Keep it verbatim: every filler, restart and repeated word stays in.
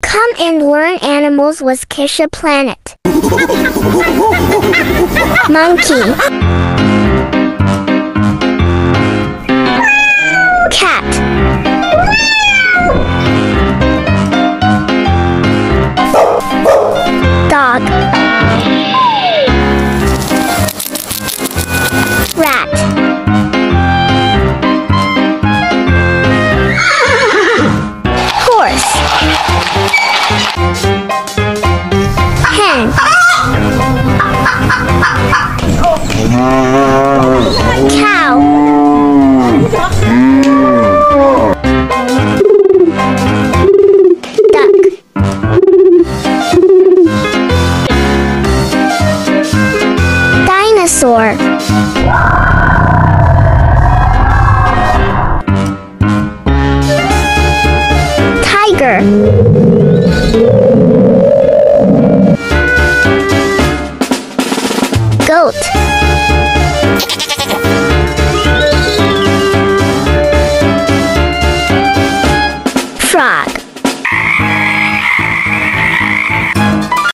Come and learn animals with Kisha Planet. Monkey. Cat. Dog. Rat. Horse. Hen. Cow. Duck. Dinosaur. Tiger. Goat.